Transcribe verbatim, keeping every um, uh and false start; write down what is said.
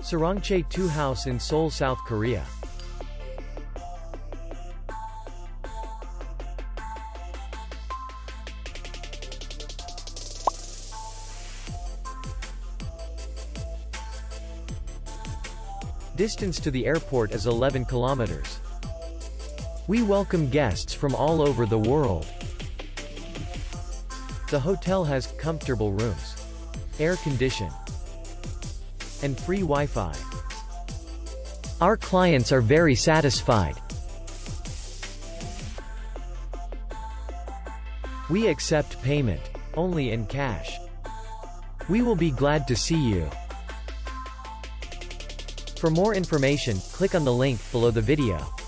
Sarangchae two House in Seoul, South Korea. Distance to the airport is eleven kilometers. We welcome guests from all over the world. The hotel has comfortable rooms, air condition, and free Wi-Fi. Our clients are very satisfied. We accept payment only in cash. We will be glad to see you. For more information, click on the link below the video.